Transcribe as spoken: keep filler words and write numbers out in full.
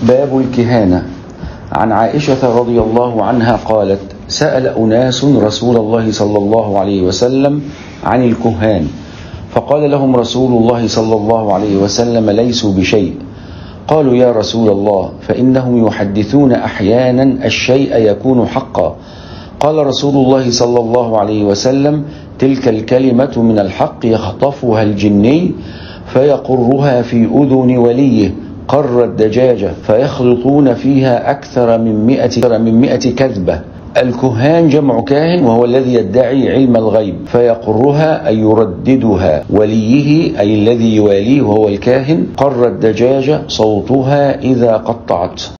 باب الكهانة. عن عائشة رضي الله عنها قالت: سأل أناس رسول الله صلى الله عليه وسلم عن الكهان، فقال لهم رسول الله صلى الله عليه وسلم: ليسوا بشيء. قالوا: يا رسول الله، فإنهم يحدثون أحيانا الشيء يكون حقا. قال رسول الله صلى الله عليه وسلم: تلك الكلمة من الحق يخطفها الجني فيقرها في أذن وليه قر الدجاجة، فيخلطون فيها أكثر من مئة, من مئة كذبة. الكهان جمع كاهن، وهو الذي يدعي علم الغيب، فيقرها أي يرددها. وليه أي الذي يواليه وهو الكاهن. قر الدجاجة صوتها إذا قطعت.